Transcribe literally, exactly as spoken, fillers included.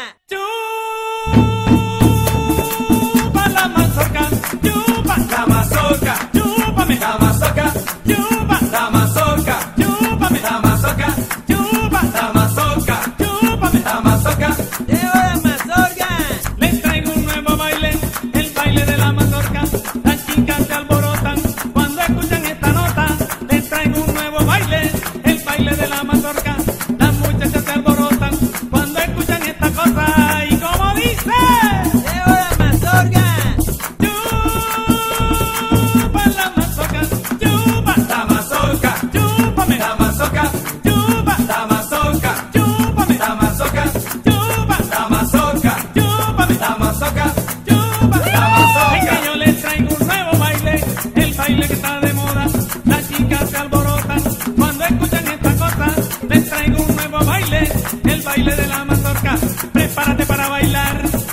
Chupa la mazorca, chupa la mazorca, chúpame la mazorca, chupa la mazorca, chúpame la mazorca, chupa la mazorca, chúpame la mazorca. ¡Llevo la mazorca! Les traigo un nuevo baile, el baile de la mazorca. Las chicas se alborotan cuando escuchan esta nota. Les traigo un nuevo baile, el baile de la mazorca. Las muchachas se alborotan cuando escuchan esta cosa. Y como dice, ¡Llevo la mazorca! chupa la mazorca, chupa la mazorca, chúpame la mazorca, chupa la mazorca, chúpame la mazorca, chupa la mazorca, chúpame la mazorca, chupa la mazorca. Es que yo les traigo un nuevo baile, el baile que está de moda. Las chicas se alborotan cuando escuchan esta cosa. Les traigo un nuevo baile, el baile de la mazorca. Prepárate para bailar.